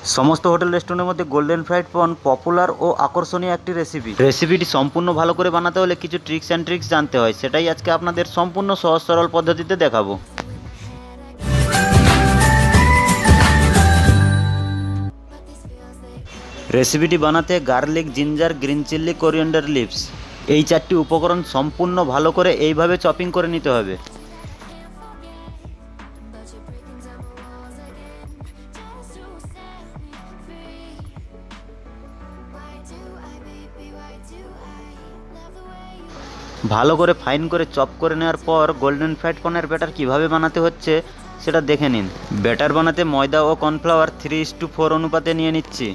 সমস্ত হোটেল রেস্টুরেন্টের মধ্যে গোল্ডেন ফ্রাইড প্রন পপুলার ও আকর্ষণীয় একটি রেসিপিটি সম্পূর্ণ ভালো করে বানাতে হলে কিছু ট্রিক্স জানতে হয়, সেটাই আজকে আপনাদের সম্পূর্ণ সহজ সরল পদ্ধতিতে দেখাবো। রেসিপিটি বানাতে garlic, ginger, green chilli, coriander leaves এই চারটি উপকরণ সম্পূর্ণ ভালো করে এইভাবে চপিং করে নিতে হবে। ভালো করে ফাইন করে চপ করে নেওয়ার পর গোল্ডেন ফ্রাইড প্রনের ব্যাটার কিভাবে বানাতে হচ্ছে সেটা দেখে নিন। ব্যাটার বানাতে ময়দা ও কর্নফ্লাওয়ার 3:4 অনুপাতে নিয়ে নিচ্ছি।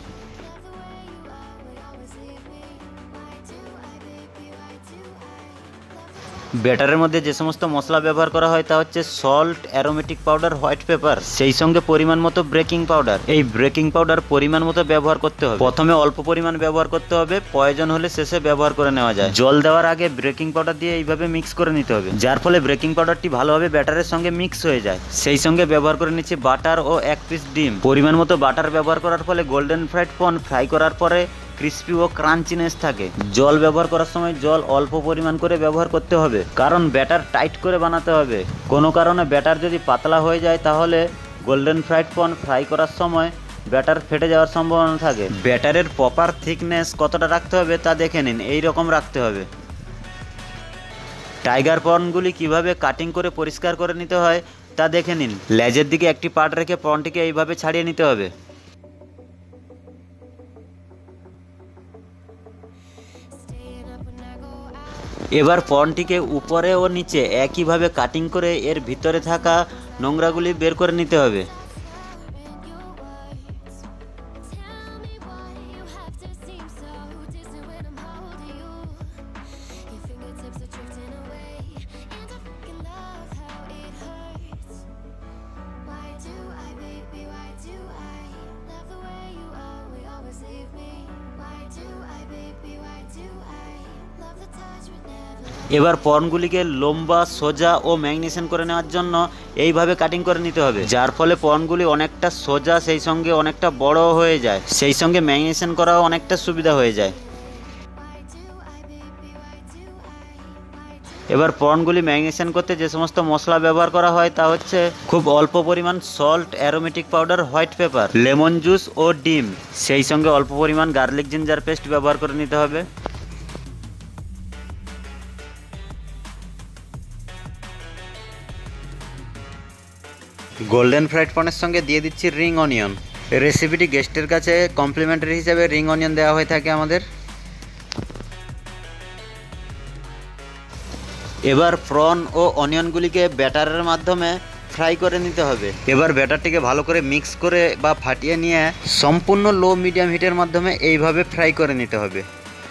ব্যাটারের মধ্যে যে সমস্ত মশলা ব্যবহার করা হয় তা হচ্ছে salt, aromatic powder, white pepper, সেই সঙ্গে পরিমাণ মতো বেকিং পাউডার। এই বেকিং পাউডার পরিমাণ মতো ব্যবহার করতে হবে। প্রথমে অল্প পরিমাণ ব্যবহার করতে হবে, প্রয়োজন হলে শেষে ব্যবহার করে নেওয়া যায়। জল দেওয়ার আগে বেকিং পাউডার দিয়ে এইভাবে মিক্স করে নিতে হবে, যার ফলে বেকিং পাউডারটি ভালোভাবে ব্যাটারের সঙ্গে মিক্স হয়ে যায়। সেই সঙ্গে ব্যবহার করে নিচ্ছি বাটার ও 1 পিস ডিম। পরিমাণ মতো বাটার ব্যবহার করার ফলে গোল্ডেন ফ্রাইড প্রন ফ্রাই করার পরে ক্রিস্পি ও ক্রাঞ্চিনেস থাকে। জল ব্যবহার করার সময় জল অল্প পরিমাণ করে ব্যবহার করতে হবে, কারণ ব্যাটার টাইট করে বানাতে হবে। কোনো কারণে ব্যাটার যদি পাতলা হয়ে যায় তাহলে গোল্ডেন ফ্রাইড প্রন ফ্রাই করার সময় ব্যাটার ফেটে যাওয়ার সম্ভাবনা থাকে। ব্যাটারের প্রপার থিকনেস কতটা রাখতে হবে তা দেখে নিন, এই রকম রাখতে হবে। টাইগার প্রনগুলি কিভাবে কাটিং করে পরিষ্কার করে নিতে হয় তা দেখে নিন। লেজের দিকে একটি পার্ট রেখে প্রনটিকে এইভাবে ছাড়িয়ে নিতে হবে। এবার প্রনটিকে উপরে ও নিচে একইভাবে কাটিং করে এর ভিতরে থাকা নোংরাগুলি বের করে নিতে হবে। এবার প্রনগুলিকে লম্বা, সোজা ও ম্যাগনেশন করে নেওয়ার জন্য এইভাবে কাটিং করে নিতে হবে, যার ফলে প্রনগুলি অনেকটা সোজা, সেই সঙ্গে অনেকটা বড় হয়ে যায়, সেই সঙ্গে ম্যাগনেশন করাও অনেকটা সুবিধা হয়ে যায়। এবার প্রনগুলি ম্যাগনেশন করতে যে সমস্ত মশলা ব্যবহার করা হয় তা হচ্ছে খুব অল্প পরিমাণ salt, aromatic powder, white pepper, lemon juice ও ডিম, সেই সঙ্গে অল্প পরিমাণ গার্লিক জিঞ্জার পেস্ট ব্যবহার করে নিতে হবে। গোল্ডেন ফ্রাইড প্রনের সঙ্গে দিয়ে দিচ্ছি রিং অনিয়ন। রেসিপিটি গেস্টের কাছে কমপ্লিমেন্টারি হিসেবে রিং অনিয়ন দেওয়া হয়ে থাকে আমাদের। এবার প্রন ও অনিয়নগুলিকে ব্যাটারের মাধ্যমে ফ্রাই করে নিতে হবে। এবার ব্যাটারটিকে ভালো করে মিক্স করে বা ফাটিয়ে নিয়ে সম্পূর্ণ লো মিডিয়াম হিটের মাধ্যমে এইভাবে ফ্রাই করে নিতে হবে।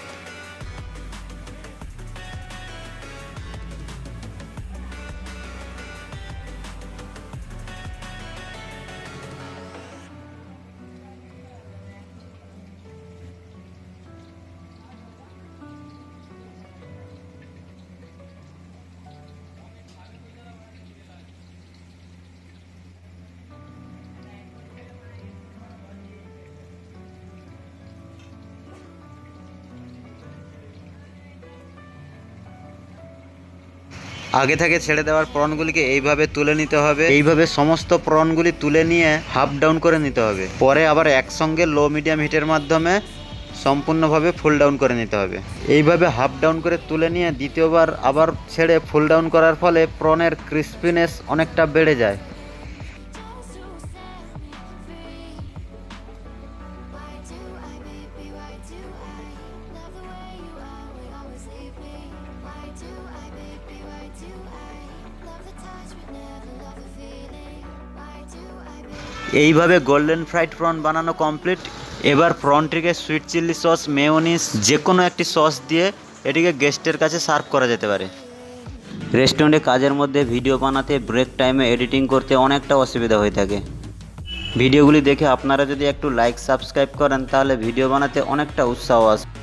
আগে থেকে ছেড়ে দেওয়ার প্রনগুলিকে এইভাবে তুলে নিতে হবে। এইভাবে সমস্ত প্রনগুলি তুলে নিয়ে হাফ ডাউন করে নিতে হবে। পরে আবার একসঙ্গে লো মিডিয়াম হিটের মাধ্যমে সম্পূর্ণভাবে ফুল ডাউন করে নিতে হবে। এইভাবে হাফ ডাউন করে তুলে নিয়ে দ্বিতীয়বার আবার ছেড়ে ফুল ডাউন করার ফলে প্রনের ক্রিস্পিনেস অনেকটা বেড়ে যায়। এইভাবে গোল্ডেন ফ্রাইড প্রন বানানো কমপ্লিট। এবার প্রনটিকে সুইট চিলি সস, মেয়োনিজ যে কোনো একটি সস দিয়ে এটিকে গেস্টের কাছে সার্ভ করা যেতে পারে। রেস্টুরেন্টে কাজের মধ্যে ভিডিও বানাতে ব্রেক টাইমে এডিটিং করতে অনেকটা অসুবিধা হয়ে থাকে। ভিডিওগুলি দেখে আপনারা যদি একটু লাইক, সাবস্ক্রাইব করেন তাহলে ভিডিও বানাতে অনেকটা উৎসাহ আসবে।